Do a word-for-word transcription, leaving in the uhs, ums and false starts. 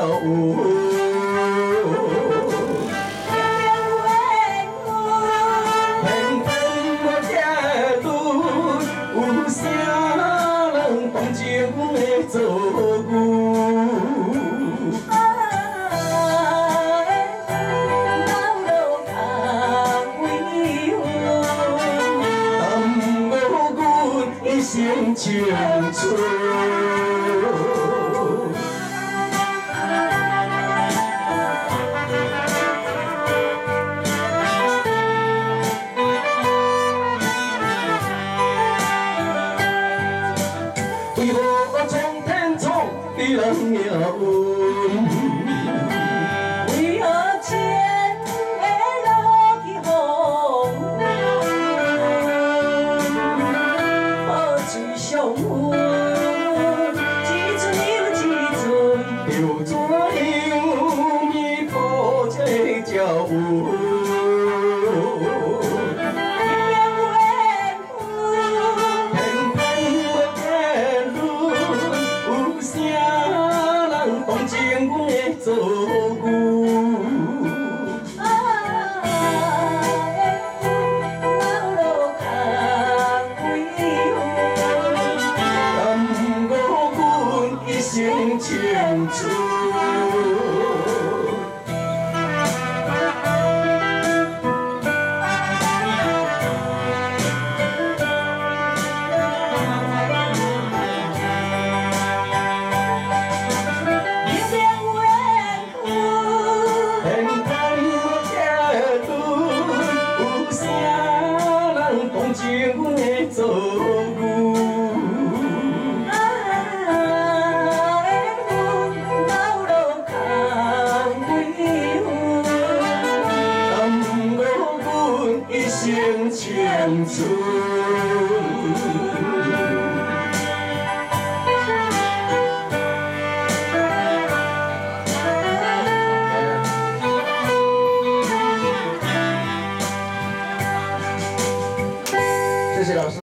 做牛，老路空为远，耽误阮一生青春。为何我从天闯，你人也运？为何前会落去风雨？好水上温，一寸又一寸，又怎样弥补这条运？ 同情阮的做牛，啊，老路空为远，耽误阮一生青春。同情阮的做牛，啊，老路空为远，耽误阮一生青春。谢谢老师。